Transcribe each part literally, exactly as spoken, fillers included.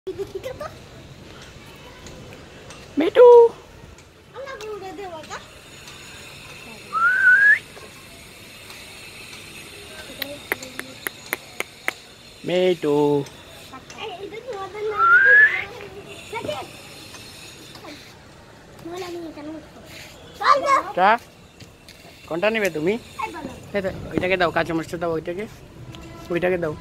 Mitu. Mitu. টা কোনটা নেবে তুমি? ওইটাকে দাও, কাঁচা মরিচটা দাও, ওইটাকে ওইটাকে দাও।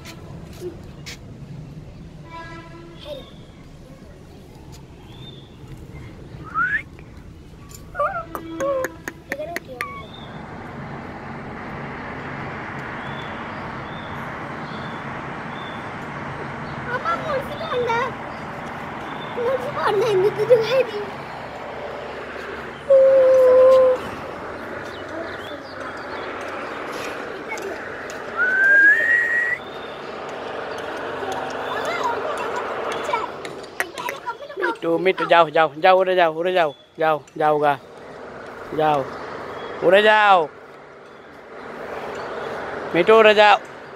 मिट्टू मिट्टू जाओ जाओ जाओ उड़े जाओ उड़े जाओ जाओ जाओगा जाओ उड़े जाओ मिट्टू उड़े जाओ।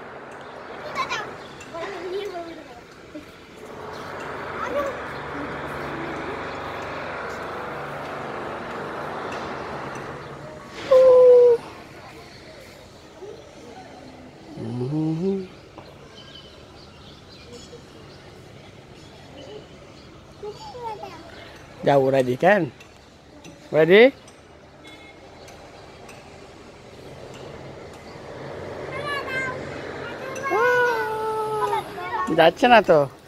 Jauh ready kan? Ready? যাচ্ছে না তো।